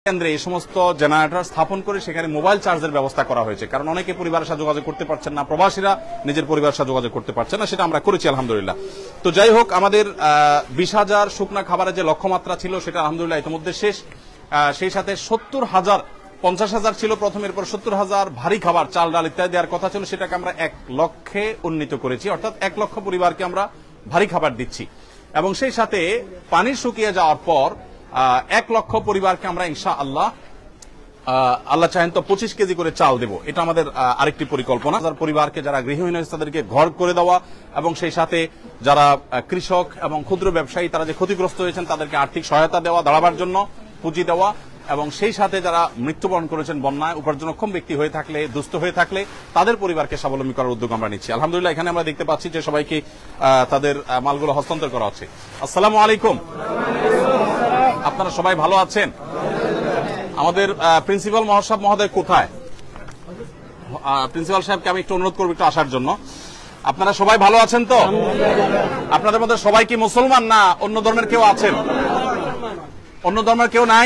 কেন্দ্রে এই সমস্ত জেনারেটর স্থাপন করে সেখানে মোবাইল চার্জের ব্যবস্থা করা হয়েছে, কারণ অনেকে পরিবারের সাথে যোগাযোগ করতে পারছেন না, প্রবাসীরা নিজের পরিবারের সাথে যোগাযোগ করতে পারছেন না, সেটা আমরা করেছি আলহামদুলিল্লাহ। তো যাই হোক, আমাদের 20,000 শুকনা খাবারের যে লক্ষ্যমাত্রা ছিল সেটা আলহামদুলিল্লাহ ইতিমধ্যে শেষ। সেই সাথে 70,000, 50,000 ছিল প্রথম, এরপর 70,000 ভারী খাবার, চাল ডাল ইত্যাদি দেওয়ার কথা ছিল, সেটাকে আমরা 1 লক্ষে উন্নীত করেছি, অর্থাৎ 1 লক্ষ পরিবারকে আমরা ভারী খাবার দিচ্ছি। এবং সেই সাথে পানি শুকিয়ে যাওয়ার পর 1 লক্ষ পরিবারকে আমরা ইনশাআল্লাহ আল্লাহ চাহেন তো 25 কেজি করে চাল দেব। এটা আমাদের আরেকটি পরিকল্পনা। পরিবারকে যারা গৃহহীন হয়েছে তাদেরকে ঘর করে দেওয়া, এবং সেই সাথে যারা কৃষক এবং ক্ষুদ্র ব্যবসায়ী তারা যে ক্ষতিগ্রস্ত হয়েছেন তাদেরকে আর্থিক সহায়তা দেওয়া, দাঁড়াবার জন্য পুঁজি দেওয়া, এবং সেই সাথে যারা মৃত্যুবরণ করেছেন বন্যায়, উপার্জনক্ষম ব্যক্তি হয়ে থাকলে, দুস্থ হয়ে থাকলে তাদের পরিবারকে স্বাবলম্বী করার উদ্যোগ আমরা নিচ্ছি আলহামদুলিল্লাহ। এখানে আমরা দেখতে পাচ্ছি যে সবাইকে তাদের মালগুলো হস্তান্তর করা হচ্ছে। আসসালামু আলাইকুম, আপনারা সবাই ভালো আছেন? আমাদের প্রিন্সিপাল মহোদয় কোথায়? প্রিন্সিপাল সাহেবকে আমি একটু অনুরোধ করবো একটু আসার জন্য। আপনারা সবাই ভালো আছেন তো? আপনাদের মধ্যে সবাই কি মুসলমান, না অন্য ধর্মের কেউ আছেন? অন্য ধর্মের কেউ নাই?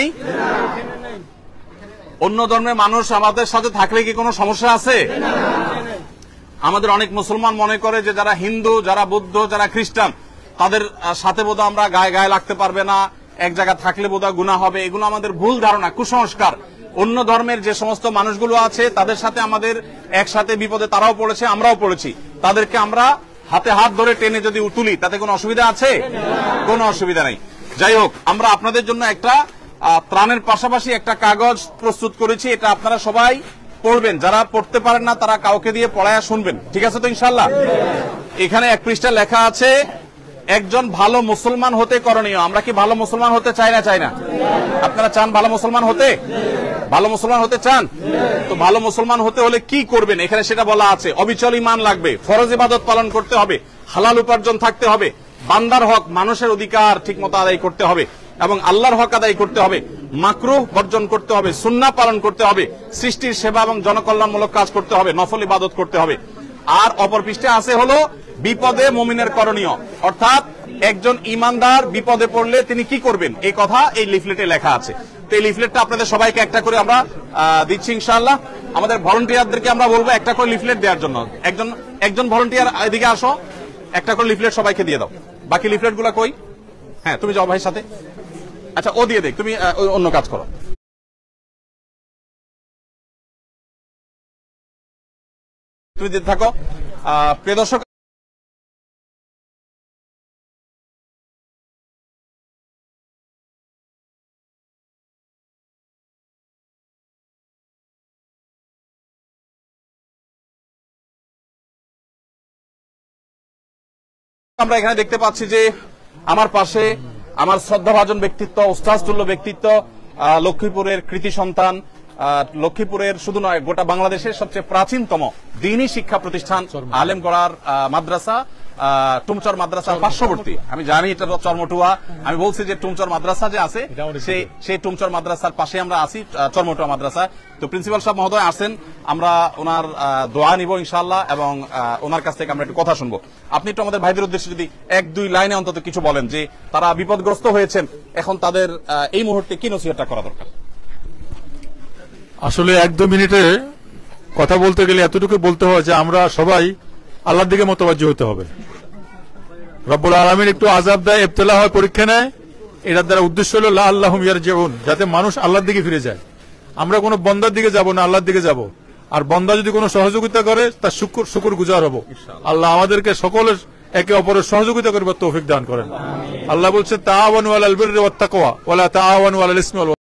অন্য ধর্মের মানুষ আমাদের সাথে থাকলে কি কোনো সমস্যা আছে? আমাদের অনেক মুসলমান মনে করে যে যারা হিন্দু, যারা বৌদ্ধ, যারা খ্রিস্টান তাদের সাথে বোধহয় আমরা গায়ে গায়ে লাগতে পারবে না, এক জায়গায় থাকলে বোধহয় গুনাহ হবে। এগুলো আমাদের ভুল ধারণা, কুসংস্কার। অন্য ধর্মের যে সমস্ত মানুষগুলো আছে তাদের সাথে আমাদের একসাথে বিপদে তারাও পড়েছে, আমরাও পড়েছি, তাদেরকে আমরা হাতে হাত ধরে টেনে যদি তুলি তাতে কোনো অসুবিধা আছে? কোনো অসুবিধা নেই। যাই হোক, আমরা আপনাদের জন্য একটা ত্রাণের পাশাপাশি একটা কাগজ প্রস্তুত করেছি, এটা আপনারা সবাই পড়বেন। যারা পড়তে পারেন না তারা কাউকে দিয়ে পড়ায়া শুনবেন, ঠিক আছে তো ইনশাআল্লাহ? এখানে 1 পৃষ্ঠা লেখা আছে, একজন ভালো মুসলমান হতে করণীয়। আমরা কি ভালো মুসলমান হতে চাই না? চাই না? আপনারা চান ভালো মুসলমান হতে? ভালো মুসলমান হতে চান? তো ভালো মুসলমান হতে হলে কি করবেন এখানে সেটা বলা আছে। অবিচল ঈমান লাগবে, ফরজ ইবাদত পালন করতে হবে, হালাল উপার্জন থাকতে হবে, বান্দার হক মানুষের অধিকার ঠিকমতো আদায় করতে হবে, এবং আল্লাহর হক আদায় করতে হবে, মাকরুহ বর্জন করতে হবে, সুন্নাহ পালন করতে হবে, সৃষ্টির সেবা এবং জনকল্যাণমূলক কাজ করতে হবে, নফল ইবাদত করতে হবে। আর অপর পৃষ্ঠে আছে হলো বিপদে মুমিনের করণীয়, অর্থাৎ একজন ইমানদার বিপদে পড়লে তিনি কি করবেন এই কথা এই লিফলেটে লেখা আছে। তো এই লিফলেটটা আপনাদের সবাইকে একটা করে আমরা দিচ্ছি ইনশাআল্লাহ। আমাদের ভলান্টিয়ারদেরকে আমরা বলবো একটা করে লিফলেট দেওয়ার জন্য। একজন ভলান্টিয়ার এদিকে আসো, একটা করে লিফলেট সবাইকে দিয়ে দাও। বাকি লিফলেট গুলা কই? হ্যাঁ, তুমি যাও ভাইয়ের সাথে। আচ্ছা, ও দিয়ে দেখ, তুমি অন্য কাজ করো। তুমি দিতে থাকো। প্রিয় দর্শক, আমরা এখানে দেখতে পাচ্ছি যে আমার পাশে আমার শ্রদ্ধাভাজন ব্যক্তিত্ব, উস্তাদতুল্য ব্যক্তিত্ব, লক্ষ্মীপুরের কৃতি সন্তান, লক্ষ্মীপুরের শুধু নয় গোটা বাংলাদেশের সবচেয়ে প্রাচীনতম দ্বীনি শিক্ষা প্রতিষ্ঠান আলেমগড়ার মাদ্রাসা, টুমচর মাদ্রাসার পার্শ্ববর্তী। আমি জানি এটা চরমটুয়া, আমি বলছি যে টুমচর মাদ্রাসা যে আছে সেই টুমচর মাদ্রাসার পাশে আমরা আছি, চরমটুয়া মাদ্রাসা। তো প্রিন্সিপাল সাহেব মহোদয় আসেন, আমরা ওনার দোয়া নিব ইনশাআল্লাহ, এবং ওনার কাছ থেকে আমরা একটু কথা শুনবো। আপনি একটু আমাদের ভাইদের উদ্দেশ্যে যদি 1-2 লাইনে অন্তত কিছু বলেন যে তারা বিপদগ্রস্ত হয়েছেন, এখন তাদের এই মুহূর্তে কি নসিহতটা করা দরকার? আসলে 1-2 মিনিটে কথা বলতে গেলে এতটুকু বলতে হয় যে আমরা সবাই আল্লাহর দিকে মোতাবাজ্জি হতে হবে। রব্বুল আলামিন একটু আযাব দেয়, ইবতিলা হয়, পরীক্ষা নেয়, এটার দ্বারা উদ্দেশ্য হলো লাআল্লাহুম ইয়ারজিউন, যাতে মানুষ আল্লাহর দিকে ফিরে যায়। আমরা কোনো বন্দার দিকে যাব না, আল্লাহর দিকে যাব। আর বন্দা যদি কোনো সহযোগিতা করে তার শুকর গুজার হব। আল্লাহ আমাদেরকে সকলের একে অপরের সহযোগিতা করবার তৌফিক দান করেন। আল্লাহ বলছে তাআওয়ানু আলাল বিররি ওয়াত তাকওয়া ওয়া লা তাআওয়ানু আলাল ইসমি ওয়াল